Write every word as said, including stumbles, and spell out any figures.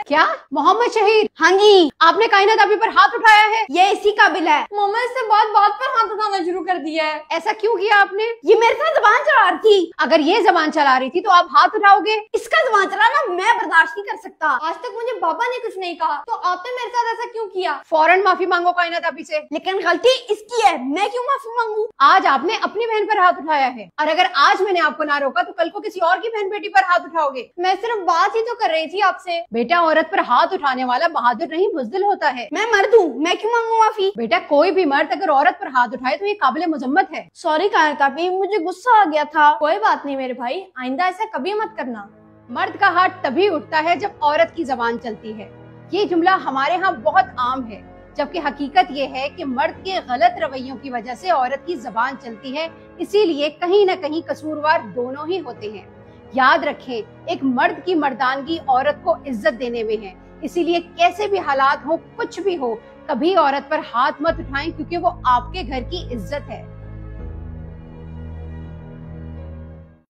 क्या मोहम्मद शहीद? हाँ जी। आपने कायनात अभी पर हाथ उठाया है? ये इसी काबिल है। मम्मा इससे बात बात पर हाथ उठाना शुरू कर दिया है। ऐसा क्यों किया आपने? ये मेरे साथ जबान चला रही थी। अगर ये जबान चला रही थी तो आप हाथ उठाओगे? इसका जबान चलाना मैं बर्दाश्त नहीं कर सकता। आज तक मुझे पापा ने कुछ नहीं कहा, तो आपने मेरे साथ ऐसा क्यों किया? फौरन माफी मांगो कायनात अभी से। लेकिन गलती इसकी है, मैं क्यों माफी मांगू? आज आपने अपनी बहन पर हाथ उठाया है, और अगर आज मैंने आपको ना रोका तो कल को किसी और की बहन बेटी पर हाथ उठाओगे। मैं सिर्फ बात ही तो कर रही थी आपसे। बेटा, औरत पर हाथ उठाने वाला बहादुर नहीं बुज़दिल होता है। मैं मर्द हूँ, मैं क्यों मांगू माफी? बेटा, कोई भी मर्द अगर औरत पर हाथ उठाए तो ये काबिल मुजम्मत है। सॉरी कायनात आपी, मुझे गुस्सा आ गया था। कोई बात नहीं मेरे भाई, आइंदा ऐसा कभी मत करना। मर्द का हाथ तभी उठता है जब औरत की जबान चलती है। ये जुमला हमारे यहाँ बहुत आम है, जबकि हकीकत ये है कि मर्द के गलत रवैयों की वजह से औरत की जबान चलती है। इसीलिए कहीं न कहीं कसूरवार दोनों ही होते हैं। याद रखें, एक मर्द की मर्दानगी औरत को इज्जत देने में है। इसीलिए कैसे भी हालात हो, कुछ भी हो, कभी औरत पर हाथ मत उठाएं, क्योंकि वो आपके घर की इज्जत है।